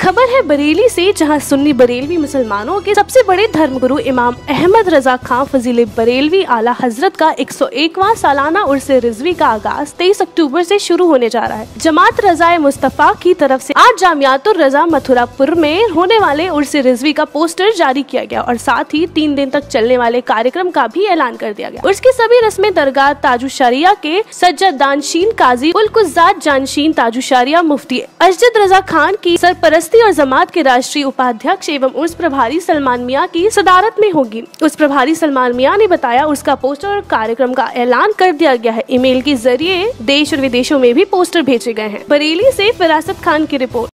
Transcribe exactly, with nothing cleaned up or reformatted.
खबर है बरेली से, जहां सुन्नी बरेलवी मुसलमानों के सबसे बड़े धर्मगुरु इमाम अहमद रजा खां फजील बरेलवी आला हजरत का एक सौ एकवां सालाना उर्से रिजवी का आगाज तेईस अक्टूबर से शुरू होने जा रहा है। जमात रजाए मुस्तफा की तरफ से आज जामियातुर रजा मथुरापुर में होने वाले उर्से रिजवी का पोस्टर जारी किया गया और साथ ही तीन दिन तक चलने वाले कार्यक्रम का भी ऐलान कर दिया गया। उसकी सभी रस्में दरगाह ताजुशरिया के सज्जद दानशीन काजी उल-कुज्जात जानशीन ताजुशरिया मुफ्ती अजद रजा खान की सरपरस्ती और जमात के राष्ट्रीय उपाध्यक्ष एवं उर्स प्रभारी सलमान मियां की सदारत में होगी। उस प्रभारी सलमान मियां ने बताया उसका पोस्टर और कार्यक्रम का ऐलान कर दिया गया है। ईमेल के जरिए देश और विदेशों में भी पोस्टर भेजे गए हैं। बरेली से फिरासत खान की रिपोर्ट।